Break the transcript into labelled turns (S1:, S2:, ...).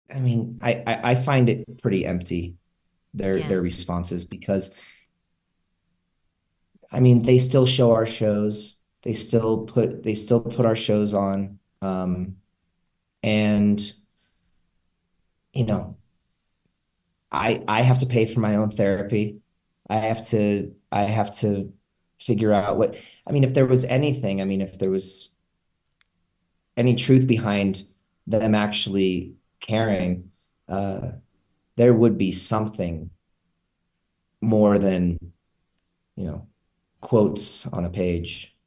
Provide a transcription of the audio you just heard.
S1: I mean, I find it pretty empty,
S2: Yeah.
S1: their responses, because I mean, they still show our shows. They still put our shows on. And you know, I have to pay for my own therapy. I have to figure out what, I mean, if there was anything, I mean, if there was any truth behind them actually caring, uh, there would be something more than, you know, quotes on a page.